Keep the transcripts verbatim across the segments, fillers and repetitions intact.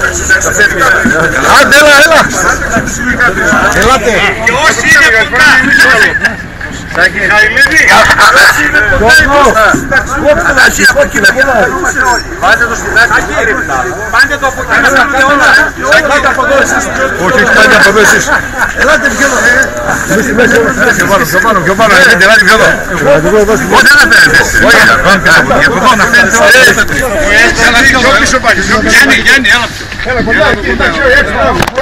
Άντε, έλα, έλα. Ελάτε. Και όσοι είναι κοντά. Σάκη Χαϊλίδη. Κόσμο. Κόψτε από εκεί. Πάτε το σπιτάκι. Πάντε το από εκεί. Πάτε από εδώ εσείς. Όχι, πάτε από εδώ εσείς. Ελάτε πιο εδώ. Εμείς στη μέση όμως. Πιο πάνω, πιο πάνω, πιο πάνω. Ελάτε, ελάτε πιο εδώ. Πότε να φέρετε εσείς. Όχι, να φέρετε από εδώ να φέρετε όλοι. Πιο πίσω πάλι. Γιάννη, Γιάννη, έλα πιο. Έλα κοντά, εντάξει, έτσι.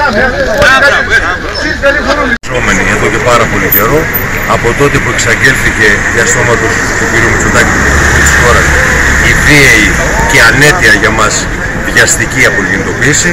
Εδώ και πάρα πολύ καιρό, από τότε που εξαγγέλθηκε διαστόματος του κ. Μητσοτάκη της χώρας η βίαιη και ανέτεια για μας βιαστική απολιγνητοποίηση,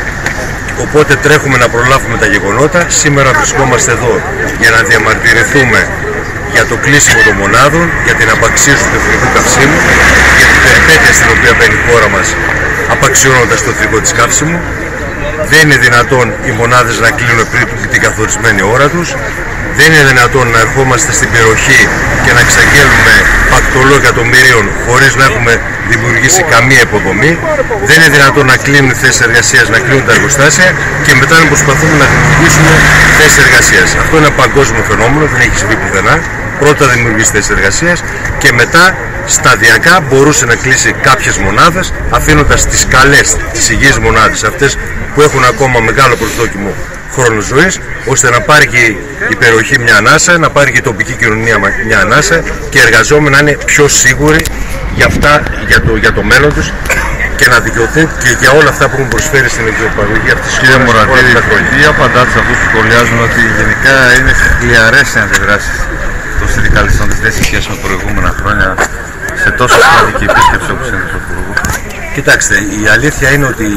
οπότε τρέχουμε να προλάβουμε τα γεγονότα. Σήμερα βρισκόμαστε εδώ για να διαμαρτυρηθούμε για το κλείσιμο των μονάδων, για την απαξίωση του εθνικού καυσίμου, για την περιπέτεια στην οποία μπαίνει η χώρα μας απαξιώνοντας το εθνικό της καύσιμου. Δεν είναι δυνατόν οι μονάδες να κλείνουν πριν την καθορισμένη ώρα τους. Δεν είναι δυνατόν να ερχόμαστε στην περιοχή και να εξαγγέλουμε πακτολό εκατομμυρίων χωρίς να έχουμε δημιουργήσει καμία υποδομή. Δεν είναι δυνατόν να κλείνουν θέσεις εργασίας, να κλείνουν τα εργοστάσια και μετά να προσπαθούμε να δημιουργήσουμε θέσεις εργασίας. Αυτό είναι ένα παγκόσμιο φαινόμενο, δεν έχει συμβεί πουθενά. Πρώτα δημιουργήσει θέσεις εργασίας και μετά σταδιακά μπορούσε να κλείσει κάποιες μονάδες, αφήνοντας τις καλές, τις υγιείς μονάδες, αυτές που έχουν ακόμα μεγάλο προσδόκιμο χρόνο ζωής, ώστε να πάρει και η περιοχή μια ανάσα, να πάρει και η τοπική κοινωνία μια ανάσα και οι εργαζόμενοι να είναι πιο σίγουροι για αυτά, για το, για το μέλλον τους και να δικαιωθούν και για όλα αυτά που έχουν προσφέρει στην εξοπαγωγή αυτής της χώρας. Κύριε Μωρατήρη, τι απαντάτε σε αυτούς που σχολιάζουν ότι γενικά είναι χλιαρές οι αντιδράσεις των συνδικαλιστών της σε σχέση με προηγούμενα χρόνια σε τόσο σημαντική επίσκεψη όπως είναι του Πρωθυπουργού? Κοιτάξτε, η αλήθεια είναι ότι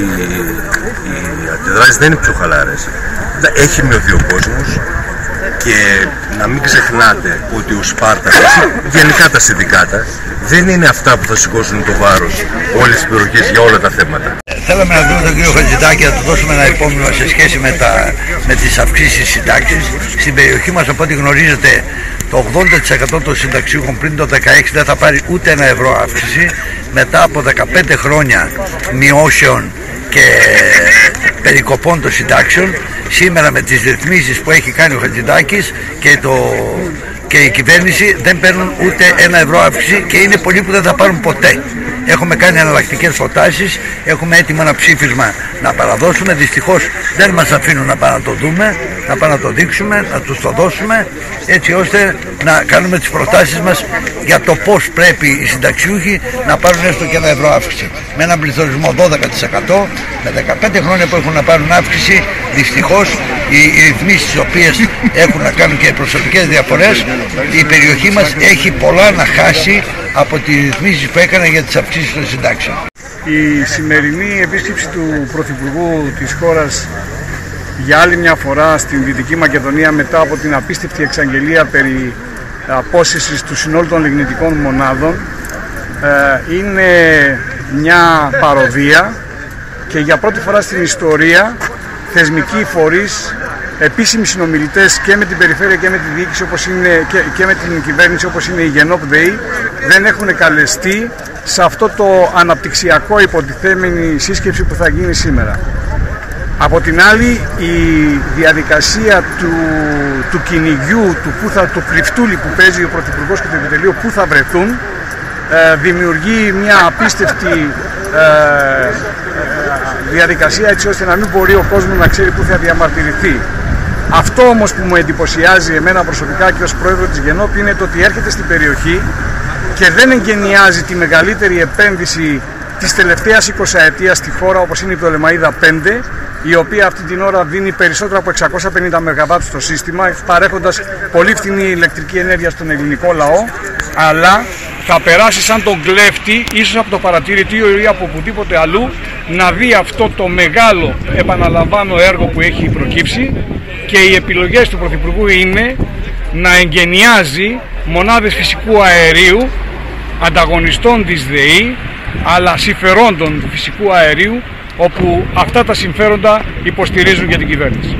οι αντιδράσεις δεν είναι πιο χαλαρές. Έχει μειωθεί ο κόσμος και να μην ξεχνάτε ότι ο Σπάρτακος, γενικά τα συνδικάτα, δεν είναι αυτά που θα σηκώσουν το βάρος όλες τις περιοχές για όλα τα θέματα. Θέλαμε να δούμε τον κύριο Χατζηδάκη να του δώσουμε ένα υπόμνημα σε σχέση με, τα, με τις αυξήσεις συντάξεις. Στην περιοχή μας, από ό,τι γνωρίζετε, το ογδόντα τοις εκατό των συνταξιούχων πριν το δεκαέξι δεν θα πάρει ούτε ένα ευρώ αύξηση. Μετά από δεκαπέντε χρόνια μειώσεων και περικοπών των συντάξεων, σήμερα με τις ρυθμίσεις που έχει κάνει ο Χατζηδάκης και, το, και η κυβέρνηση δεν παίρνουν ούτε ένα ευρώ αύξηση και είναι πολλοί που δεν θα πάρουν ποτέ. Έχουμε κάνει εναλλακτικές προτάσεις, έχουμε έτοιμο ένα ψήφισμα να παραδώσουμε. Δυστυχώς δεν μας αφήνουν να πάμε να το δούμε, να πάμε να το δείξουμε, να τους το δώσουμε, έτσι ώστε να κάνουμε τις προτάσεις μας για το πώς πρέπει οι συνταξιούχοι να πάρουν έστω και ένα ευρώ αύξηση. Με έναν πληθωρισμό δώδεκα τοις εκατό, με δεκαπέντε χρόνια που έχουν να πάρουν αύξηση, δυστυχώς οι ρυθμίσεις τις οποίες έχουν να κάνουν και οι προσωπικές διαφορές, η περιοχή μας έχει πολλά να χάσει από τις ρυθμίσεις που έκανε για τις αυξήσεις των συντάξεων. Η σημερινή επίσκεψη του Πρωθυπουργού της χώρας για άλλη μια φορά στην Δυτική Μακεδονία μετά από την απίστευτη εξαγγελία περί απόσυρσης του συνόλου των λιγνητικών μονάδων είναι μια παροδία και για πρώτη φορά στην ιστορία θεσμικοί φορείς, επίσημοι συνομιλητές και με την περιφέρεια και με τη διοίκηση όπως είναι, και, και με την κυβέρνηση όπως είναι η ΓΕΝΟΠ-ΔΕΗ δεν έχουν καλεστεί σε αυτό το αναπτυξιακό υποτιθέμενη σύσκεψη που θα γίνει σήμερα. Από την άλλη, η διαδικασία του, του κυνηγιού, του, που θα, του κρυφτούλη που παίζει ο Πρωθυπουργός και το επιτελείο που θα βρεθούν, ε, δημιουργεί μια απίστευτη ε, διαδικασία έτσι ώστε να μην μπορεί ο κόσμος να ξέρει πού θα διαμαρτυρηθεί. Αυτό όμως που μου εντυπωσιάζει εμένα προσωπικά και ως πρόεδρο της ΓΕΝΟΠ είναι το ότι έρχεται στην περιοχή και δεν εγκαινιάζει τη μεγαλύτερη επένδυση της τελευταίας εικοσαετίας στη χώρα όπως είναι η Πτολεμαΐδα πέντε, η οποία αυτή την ώρα δίνει περισσότερα από εξακόσια πενήντα μεγαβάτ στο σύστημα, παρέχοντας πολύ φθηνή ηλεκτρική ενέργεια στον ελληνικό λαό, αλλά θα περάσει σαν τον κλέφτη, ίσως από το παρατηρητήριο ή από οπουδήποτε αλλού, να δει αυτό το μεγάλο, επαναλαμβάνω, έργο που έχει προκύψει και οι επιλογές του Πρωθυπουργού είναι να εγκαινιάζει μονάδες φυσικού αερίου, ανταγωνιστών της ΔΕΗ, αλλά συμφερόντων του φυσικού αερίου, όπου αυτά τα συμφέροντα υποστηρίζουν για την κυβέρνηση.